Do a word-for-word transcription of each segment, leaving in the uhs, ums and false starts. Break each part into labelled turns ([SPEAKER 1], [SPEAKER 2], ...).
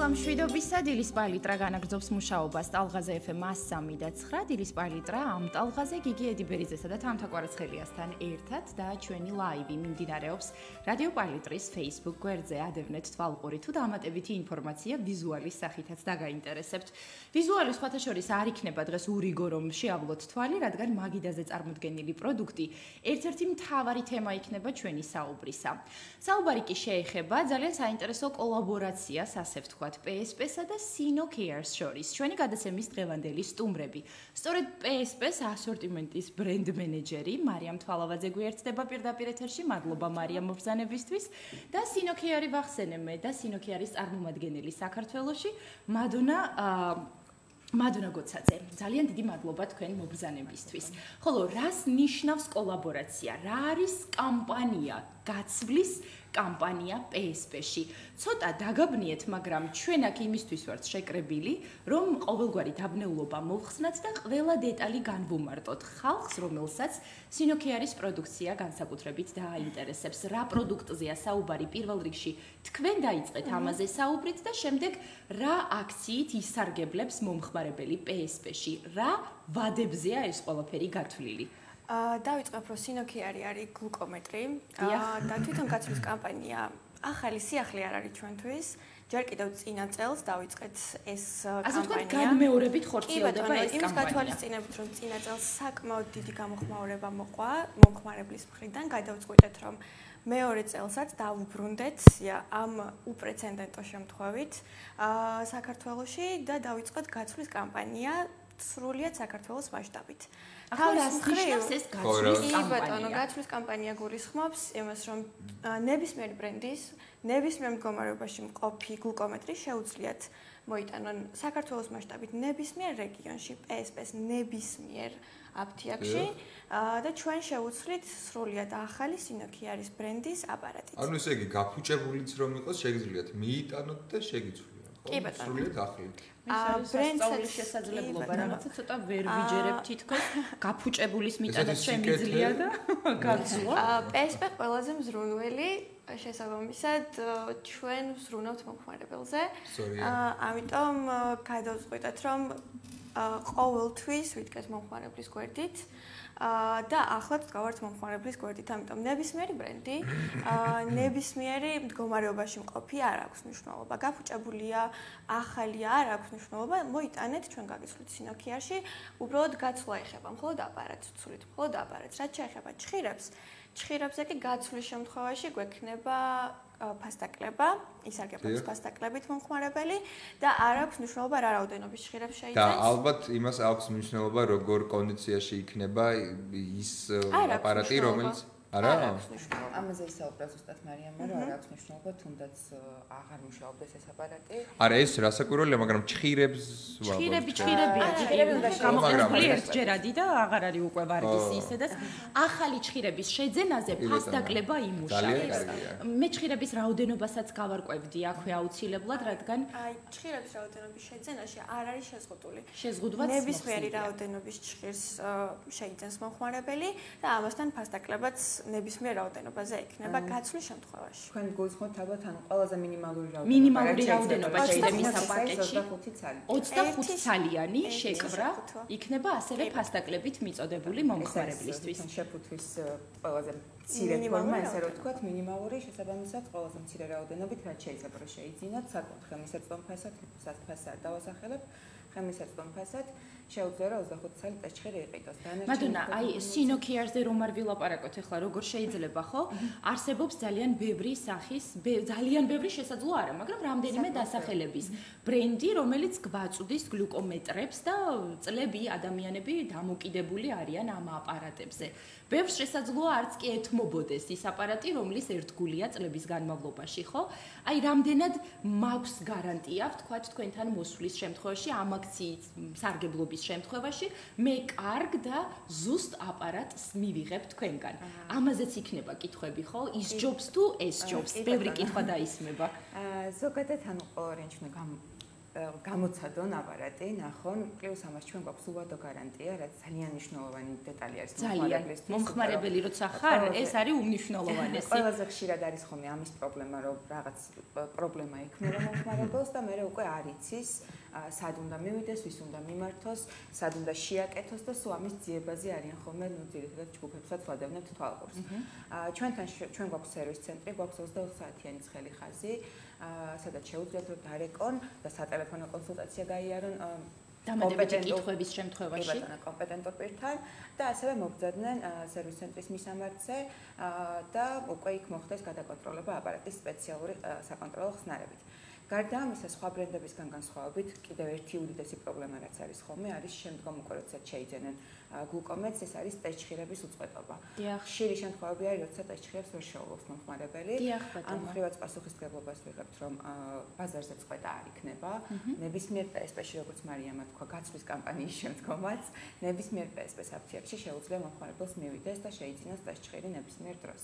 [SPEAKER 1] დილა მშვიდობისა, დილის პალიტრა განაგრძობს მუშაობას ტალღაზე ეფ ემ one oh three და nine დილის პალიტრა ამ ტალღაზე გიგი ედიბერიძესა და თამთა კვარაცხელიასთან ერთად და ჩვენი ლაივი მიმდინარეობს რადიო პალიტრის Facebook გვერდზე ადევნეთ თვალყური თუ დამატებითი ინფორმაცია ვიზუალის სახითაც დაგაინტერესებთ. ვიზუალი სხვათა შორის არ იქნება დღეს ურიგო რომ შეავლოთ თვალი, რადგან მაგიდაზე წარმოდგენილი პროდუქტი ერთ-ერთი მთავარი თემა იქნება ჩვენი საუბრისა. საუბარი კი შეეხება ძალიან საინტერესო კოლაბორაციას, ასე ვთქვათ, პი ეს პი-სა და Sinocare-ს შორის. ჩვენი გადაცემის დღევანდელი სტუმრები. სწორედ პი ეს პი-ს ასორტიმენტის ბრენდ მენეჯერი მარიამ თვალავაძე გვერდდება პირდაპირ ეთერში. მადლობა მარიამ მობრძანებისთვის და Sinocare-ი ვახსენე და Sinocare-ის წარმომადგენელი საქართველოში მადონა მადონა გოცაძე, ძალიან დიდი მადლობა თქვენ მობრძანებისთვის. ხოლო რას ნიშნავს კოლაბორაცია? რა არის კამპანია, გაცვლის კამპანია პი ეს პი-ში? ცოტა დაგაბნიეთ, მაგრამ ჩვენ აქ იმისთვის ვართ შეკრებილი, რომ ყოველგვარი დაბნეულობა მოვხსნათ და ყველა დეტალი განვუმარტოთ ხალხს, რომელსაც Sinocare-ის პროდუქცია განსაკუთრებით დააინტერესებს. რა პროდუქტზეა საუბარი პირველ რიგში? თქვენ დაიწყეთ ამაზე საუბრით და შემდეგ რა აქციით ისარგებლებს მომხმარებელი პი ეს პი-ში? რა ვადებზეა ეს ყველაფერი გათვლილი?
[SPEAKER 2] დავიწყებ, რომ Sinocare არის გლუკომეტრი და თვითონ გაცვლის კამპანია ახალი სიახლე არ არის ჩვენთვის. ჯერ კიდევ წინა წელს დავიწყეთ ეს კამპანია.
[SPEAKER 1] ასე ვთქვათ, განმეორებით ხორციელდება ეს
[SPEAKER 2] იმის
[SPEAKER 1] კამპანია.
[SPEAKER 2] გათვალისწინებით, რომ წინა წელს საკმაოდ დიდი გამოხმაურება მოყვა მომხმარებლის მხრიდან, გადავწყვიტეთ, რომ მეორე წელსაც დავუბრუნდეთ ამ უპრეცედენტო შემთხვევით საქართველოში და დავიწყოთ გაცვლის კამპანია სრულიად საქართველოს მასშტაბით.
[SPEAKER 1] ახლა ნიშნავს ეს გაცვლის კამპანია.
[SPEAKER 2] ბატონო, გაცვლის კამპანია გულისხმობს იმას, რომ ნებისმიერი ბრენდის, ნებისმიერ მდგომარეობაში მყოფი გლუკომეტრი შეუძლიათ მოიტანონ საქართველოს მასშტაბით ნებისმიერ რეგიონში, პი ეს პი-ს ნებისმიერ აფთიაქში და ჩვენ შევუცვლით სრულიად ახალი Sinocare-ის ბრენდის აპარატით.
[SPEAKER 3] ანუ ესე იგი, გაფუჭებულიც რომ იყოს, შეგიძლიათ მიიტანოთ და შეგიცვლიან.
[SPEAKER 2] კი ბატონო.
[SPEAKER 3] სრულიად ახალი.
[SPEAKER 1] ბრენდის შესაძლებლობა რაღაცა ცოტა ვერ ვიჯერებ თითქოს გაფუჭებულის მიტანა შემიძლია და გაცვლა.
[SPEAKER 2] პი ეს პი ყველაზე მზრუნველი შესაბამისად ჩვენ ვზრუნავთ მომხმარებელზე. ამიტომ გადავწყვიტეთ, რომ ყოველთვის ვიდგეს მომხმარებლის გვერდით და ახლაც გავართ მომხმარებლის გვერდით. ამიტომ ნებისმიერი ბრენდი, ნებისმიერი მდგომარეობაში მყოფი არ აქვს მნიშვნელობა. გაფუჭებულია, ახალია არ აქვს მნიშვნელობა. მოიტანეთ, ჩვენ გაგიცვლით Sinocare-ში, უბრალოდ გაცვლა ეხება მხოლოდ აპარატს, ვცვლით მხოლოდ აპარატს. რაც შეეხება ჩხირებს, ჩხირებზე კი გაცვლის შემთხვევაში გვექნება ფასდაკლება, ისარგებლობს ფასდაკლებით მომხმარებელი და არ აქვს მნიშვნელობა რა რაოდენობის ჩხირებს შეიცავს.
[SPEAKER 3] და ალბათ იმას აქვს მნიშვნელობა, როგორ კონდიციაში იქნება ის აპარატი, რომელიც არა?
[SPEAKER 4] ამაზე ისაუბრა ზუსტად მარიამმა, რომ არ აქვს მნიშვნელობა, თუნდაც აღარ მუშაობდეს ეს აპარატი.
[SPEAKER 3] არა, ეს რასაკვირველია, მაგრამ ჩხირებს
[SPEAKER 1] ვაბა. ჩხირები, ჩხირებია, გამოყენებული ერთჯერადი და აღარ არის უკვე ვარდის ისედაც. ახალი ჩხირების შეძენაზე ფასდაკლება იმუშავებს. მე ჩხირების რაოდენობასაც გავარკვევდი აქვე აუცილებლად, რადგან
[SPEAKER 2] აი, ჩხირების რაოდენობის შეძენაში არ არის შეზღუდული.
[SPEAKER 1] შეზღუდვაც
[SPEAKER 2] ნებისმიერი რაოდენობის ჩხირს შეიძენს მომხმარებელი და ამასთან ფასდაკლებაც ნებისმიერ რაოდენობაზე იქნება გაცვლის შემთხვევაში.
[SPEAKER 4] თქვენ გულისხმობთ ალბათ ანუ ყველაზე მინიმალური რაოდენობა.
[SPEAKER 1] მინიმალური რაოდენობა შეიძლება მის პაკეტში
[SPEAKER 4] ოცდახუთი ცალი.
[SPEAKER 1] ოცდახუთი ცალიანი შეკვრა იქნება ასევე ფასდაკლებით მიწოდებული მომხმარებლისთვის.
[SPEAKER 4] შეფუთვის ყველაზე მცირე ფორმა, ესე რომ ვთქვათ, მინიმალური შესაბამისად ყველაზე მცირე რაოდენობით, რაც შეიძლება რომ შეიძინოთ, საკუთრ ხელმისაწვდომ ფასად, ფასს არ დავასახელებ, ხელმისაწვდომ ფასად შეუძლია რომ ოცდახუთი ცალი ტეჩხერი იყიდოს.
[SPEAKER 1] მადონა, აი Sinocare-ზე რომ არ ვილაპარაკოთ ახლა, როგორ შეიძლება, ხო? არსებობს ძალიან ბევრი სახის, ძალიან ბევრი შესაძლო არა, მაგრამ რამდენიმე დასახელების ბრენდი, რომელიც გვაწვდის გლუკომეტრებს და წლები ადამიანები დამოკიდებული არიან ამ აპარატებზე. ბევრს შესაძლოა არც კი ეთმობოდეს ის აპარატი, რომლის ერთგულია წლების განმავლობაში, ხო? აი, რამდენად მაქვს გარანტია, ვთქვათ, თქვენთან მოსვლის შემთხვევაში, ამ აქციის სარგებლობის შემთხვევაში, მე კარგ და ზუსტ აპარატს მივიღებ თქვენგან. ამაზეც იქნება კითხვები, ხო? ის ჯობს თუ ეს ჯობს? ბევრი კითხვა დაისმება.
[SPEAKER 4] ზოგადად ანუ ყოველ რენჩნო გამოცადონ აპარატი, ნახონ, პლუს ამას ჩვენ გვაქვს უვადო გარანტია, რაც ძალიან მნიშვნელოვანი დეტალი არის
[SPEAKER 1] მომხმარებლისთვის. მომხმარებელი როცა ხარ, ეს არის უმნიშვნელოვანესი.
[SPEAKER 4] ყველაზე ხშირად არის ხოლმე ამის პრობლემა, რომ რაღაც პრობლემა ექმნება მომხმარებელს და მე უკვე არ იცის სად უნდა მივიდეს, ვის უნდა მიმართოს, სად უნდა შეაკეთოს და სულ ამის ძიებაზე არიან ხოლმე, ну, ძირითადად ჯგუფებსაც ვადევნებთ თვალყურს. ჩვენთან ჩვენ გვაქვს სერვის ცენტრი, გვაქვს ოცდაოთხ საათიანი ცხელი ხაზი, სადაც შეუძლიათ რომ დარეკონ და სატელეფონო კონსულტაცია გაიარონ
[SPEAKER 1] დამატებითი კითხვების შემთხვევაში.
[SPEAKER 4] კი ბატონო, კომპეტენტურ პირთან და ასევე მოგზადდნენ სერვის ცენტრის მისამართზე და უკვე იქ მოხდეს გადაკონტროლება აპარატის სპეციალური საკონტროლო ხსნარებით. გარდა ამისა, სხვა ბრენდებისგან განსხვავებით, კიდევ ერთი უდიდესი პრობლემა რაც არის ხოლმე, არის შემდგომ უკვე როდესაც შეიძენენ გლუკომეტს, ეს არის ტესტჭირების უწყვეტობა. ხშირი შემთხვევები არის, როდესაც ტესტჭირებს ვერ შეუძლებს მომხმარებელი. ამ მხრივაც პასუხისმგებლობას ვიღებთ, რომ ბაზარზე წყვეტა არ იქნება. ნებისმიერ პე ეს პე-ში, როგორც მარიამა თქვა, გაცვლის კამპანიის შემდგომაც, ნებისმიერ პე ეს პე-ს აფთიაქში შეუძლია მომხმარებელს მივიდეს და შეიძინოს ტესტჭირი ნებისმიერ დროს.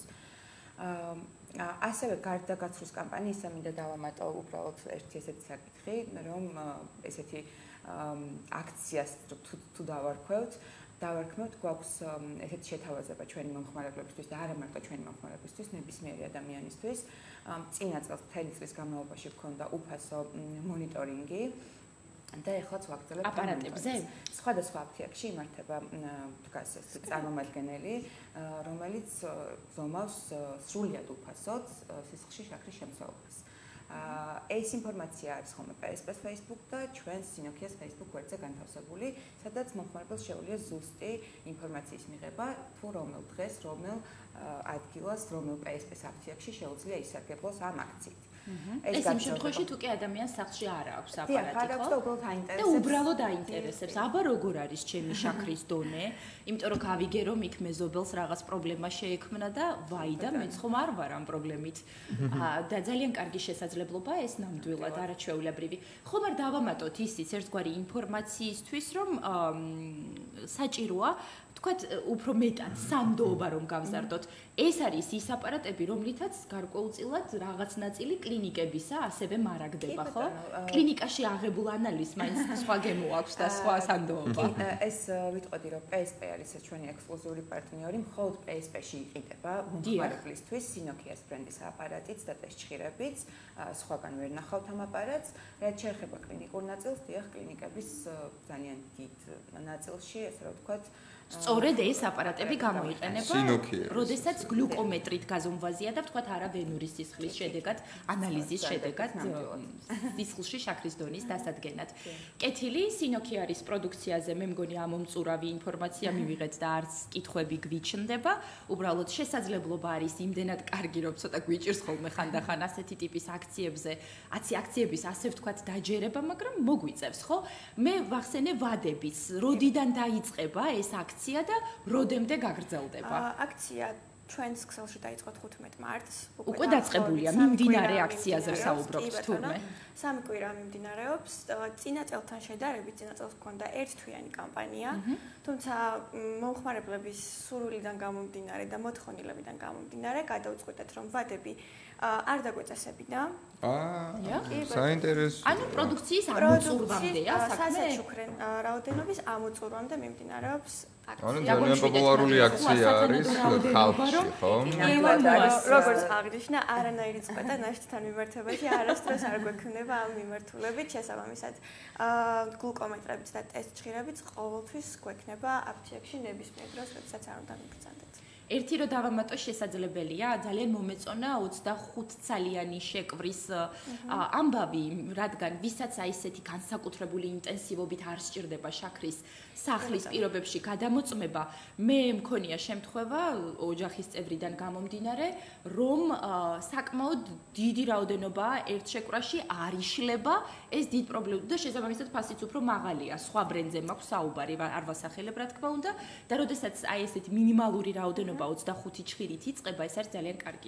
[SPEAKER 4] ასევე გარდა გაცვლის კამპანიისა მინდა დავამატო უბრალოდ ერთი ესეთი საკითხი, რომ ესეთი აქციას თუ დავარქვევთ, დავარქმევთ, გვაქვს ესეთი შეთავაზება ჩვენი მომხმარებლებისთვის და არა მარტო ჩვენი მომხმარებლებისთვის, ნებისმიერი ადამიანისთვის. წინა წელს მთელი წლის განმავლობაში გქონდა უფასო მონიტორინგი და ეხლაც ვაგრძელებთ
[SPEAKER 1] აპარატებზე.
[SPEAKER 4] სხვადასხვა აფთიაქში იმართება დგას ეს წარმომადგენელი, რომელიც ზომავს სრულიად უფასოდ სისხლში შაქრის შემცველობას. ეს ინფორმაცია არის ხოლმე პე ეს პე-ს Facebook და ჩვენ სინოქიას Facebook გვერდზე განთავსებული, სადაც მომხმარებელს შეუძლია ზუსტი ინფორმაციის მიღება, თუ რომელ დღეს, რომელ ადგილას, რომელ პე ეს პე-ს აფთიაქში შეუძლია ისარგებლოს ამ აქციით.
[SPEAKER 1] ეს იმ შემთხვევაში თუ კი ადამიანს სახლში არ აქვს აპარატი, ხო?
[SPEAKER 4] და უბრალოდ აინტერესებს.
[SPEAKER 1] და უბრალოდ აინტერესებს. აბა როგორ არის ჩემი შაქრის დონე? იმიტომ რომ გავიგე რომ იქ მეზობელს რაღაც პრობლემა შეექმნა და ვაი და მეც ხომ არ ვარ ამ პრობლემით. და ძალიან კარგი შესაძლებლობა ეს ნამდვილად არაჩვეულებრივი. ხომ არ დავამატოთ ისიც ერთგვარი ინფორმაციისთვის, რომ საჭიროა თქვათ უფრო მეტად სანდოობა რომ გავზარდოთ. ეს არის ის აპარატები, რომლითაც გარკვეულწილად რაღაც ნაწილი კლინიკებისა ასევე მარაგდება, ხო? კლინიკაში აღებულ ანალიზს მაინც სხვა გემო აქვს და სხვა სანდოობა.
[SPEAKER 4] ეს ვიტყოდი რომ პე ეს პე არის ჩვენი ექსკლუზიური პარტნიორი, მხოლოდ პე ეს პე-ში იყიდება მომხმარებლისთვის სინოქიას ბრენდის აპარატიც და ტესტჭირებიც, სხვაგან ვერ ნახავთ ამ აპარატს. რაც შეეხება კლინიკურ ნაწილს, დიახ, კლინიკების ძალიან დიდ ნაწილში, ესე რომ ვთქვათ,
[SPEAKER 1] სწორედ ეს აპარატები გამოიყენება, როდესაც გლუკომეტრით გაზომვაზია და ვთქვათ არა ვენური სისხლის შედეგად, ანალიზის შედეგად სისხლში შაქრის დონის დასადგენად. კეთილი, სინოქიარის პროდუქციაზე მე მგონი ამომწურავი ინფორმაცია მივიღეთ და არც კითხვები გვიჩნდება. უბრალოდ შესაძლებლობა არის იმდენად კარგი, რომ ცოტა გვიჭირს ხოლმე ხანდახან ასეთი ტიპის აქციებზე, აცი აქციების ასე ვთქვათ დაჯერება, მაგრამ მოგვიწევს, ხო? მე ვახსენე ვადების, როდიდან დაიწყება ეს აქცია და როდემდე გაგრძელდება?
[SPEAKER 2] აქცია ჩვენს ქსელში დაიწყო თხუთმეტ მარტს.
[SPEAKER 1] უკვე დაწყებულია, მიმდინარე აქციაზე ვსაუბრობთ თურმე.
[SPEAKER 2] სამი კვირა მიმდინარეობს. წინა წელთან შედარებით წინა წელს გქონდა ერთთვიანი კამპანია, თუმცა მომხმარებლების სურვილიდან გამომდინარე და მოთხოვნილებიდან გამომდინარე გადავწყვეტეთ, რომ ვადები არ დაგვეწესებინა.
[SPEAKER 3] აა, საინტერესო.
[SPEAKER 1] ანუ პროდუქციის ამოწურვამდეა საქმე.
[SPEAKER 2] სასაჩუქრენ რაოდენობის ამოწურვამდე მიმდინარეობს აქცია.
[SPEAKER 3] ანუ ძალიან პოპულარული აქცია არის ხალხში, ხო?
[SPEAKER 2] როგორც აღნიშნა, არანაირი წყვეტა ნაშთთან მიმართებაში არასდროს არ გვექნება ამ მიმართულებით, შესაბამისად. გლუკომეტრებიც და ტესტჭირებიც ყოველთვის გვექნება აფთიაქში ნებისმიერ დროს, როდესაც არ უნდა მიგრძანდეთ.
[SPEAKER 1] ერთი რო დავამატო შესაძლებელია, ძალიან მომეწონა ოცდახუთ ცალიანი შეკვრის ამბავი, რადგან ვისაც აი ესეთი განსაკუთრებული ინტენსივობით არ სჭირდება შაქრის სახლის პირობებში გადამოწმება, მე მქონია შემთხვევა ოჯახის წევრიდან გამომდინარე, რომ საკმაოდ დიდი რაოდენობა ერთ შეკვრაში არ იშლება ეს დიდ პრობლემები და შესაბამისად ფასიც უფრო მაღალია. სხვა ბრენდზე მაქვს საუბარი, არ ვასახელებ რა თქმა უნდა და როდესაც აი ესეთი მინიმალური რაოდენობა ოცდახუთი ჩხირით იწყება, ეს არის ძალიან კარგი.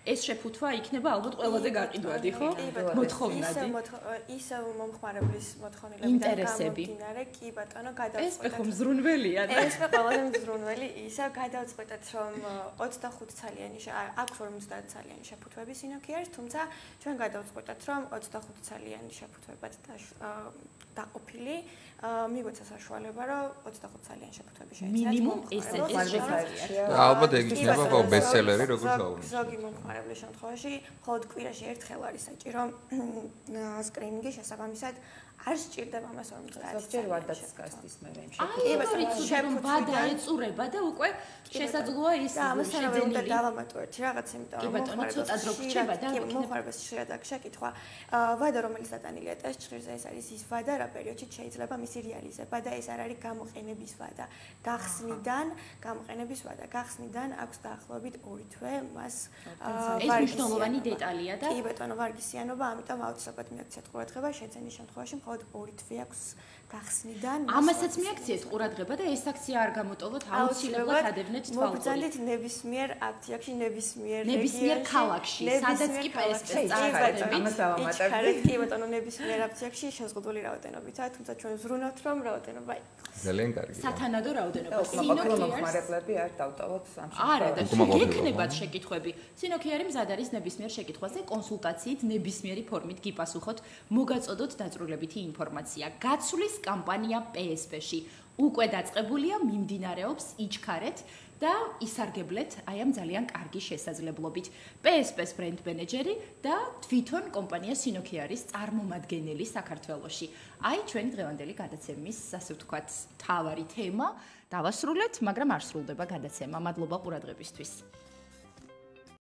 [SPEAKER 1] ეს შეფუთვა იქნება ალბათ ყველაზე გაყიდვადი, ხო? მოთხოვნადი.
[SPEAKER 2] ისე მომხმარებლის მოთხოვნილებიდან გამომდინარე, კი ბატონო, გადავწყვეტეთ.
[SPEAKER 1] ეს ხო მზრუნველია.
[SPEAKER 2] ეს ყველაზე მზრუნველი ისე გადავწყვეტეთ, რომ ოცდახუთ ცალიანი აქვს ორმოცდაათ ცალიანი შეფუთვები სინოქიას, თუმცა ჩვენ გადავწყვეტეთ, რომ ოცდახუთ ცალიანი შეფუთვებად დაყოფილი მიგვეცა საშუალება, რომ ოცდახუთ ცალიანი შეფუთვები შეიძლება.
[SPEAKER 1] მინიმუმ ესე ეს შეფუთვია.
[SPEAKER 3] ალბათ ეგ იქნება ხო ბესტსელერი როგორც აუზი.
[SPEAKER 2] ზოგი მომხმარებლის შემთხვევაში მხოლოდ კვირაში ერთხელ არის საჭირო სკრინინგი შესაბამისად არ სჭირდება მას ორმოცდაათი.
[SPEAKER 4] ზოგჯერ ვადაც გასდის მე იმ
[SPEAKER 1] შეფუთვას. აი, ბადა ეწურება და უკვე შესაძლოა ის
[SPEAKER 2] შეძენილი. დავამატო ერთი რაღაც, იმიტომ
[SPEAKER 1] რომ მომხმარებელს ცოტა დრო გრჩება და
[SPEAKER 2] მომხმარებელს შეიძლება შეკითხვა. ვადა რომელიც დატანილია ტესტ ჭირზე ეს არის ის ვადა რა პერიოდში შეიძლება მისი რეალიზება და ეს არ არის გამოყენების ვადა. გახსნიდან, გამოყენების ვადა. გახსნიდან აქვს დაახლოებით ორი თვე მას
[SPEAKER 1] ეს მნიშვნელოვანი დეტალია და
[SPEAKER 2] კი ბატონო ვარგისიანობა, ამიტომ აუცილებლად მიაქციეთ ყურადღება შეძენის შემთხვევაში მხოლოდ ორი თვე აქვს გახსნიდან.
[SPEAKER 1] ამასაც მიაქციეთ ყურადღება და ეს აქცია არ გამოტოვოთ, აუცილებლად ადევნეთ თვალყურით.
[SPEAKER 2] მოგბრძანდით ნებისმიერ აფთიაქში, ნებისმიერ
[SPEAKER 1] ნებისმიერ ქალაქში, სადაც კი პესპეს
[SPEAKER 4] წარგადები. ამას დავამატებდი.
[SPEAKER 2] კი ბატონო, ნებისმიერ აფთიაქში შეზღუდული რაოდენობითა, თუმცა ჩვენ ვზრუნავთ, რომ რაოდენობა იყოს.
[SPEAKER 3] ძალიან კარგი.
[SPEAKER 1] სათანადო რაოდენობა.
[SPEAKER 4] სინოქიარს არ დავტოვოთ ამ შემთხვევაში.
[SPEAKER 1] არა და გექნებათ შეკითხვები. სინოქიარი მზად არის ნებისმიერ შეკითხვაზე კონსულტაციით ნებისმიერი ფორმით გიპასუხოთ, მოგაწოდოთ დაწვრილებითი ინფორმაცია. გაცვლის კამპანია პე ეს პე-ში უკვე დაწყებულია, მიმდინარეობს იჩქარეთ და ისარგებლეთ აი ამ ძალიან კარგი შესაძლებლობით. პე ეს პე-ს ბრენდ მენეჯერი და თვითონ კომპანია სინოქიარის წარმომადგენელი საქართველოში. აი ჩვენი დღევანდელი გადაცემის, ასე ვთქვათ, თავარი თემა დავასრულეთ, მაგრამ არ სრულდება გადაცემა. მადლობა ყურადღებისთვის.